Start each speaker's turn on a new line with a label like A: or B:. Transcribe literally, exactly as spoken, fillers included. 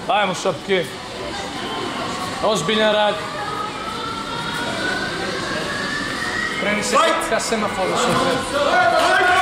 A: Ajmo šapke. Ozbiljan rad. Kreni se ka semaforu.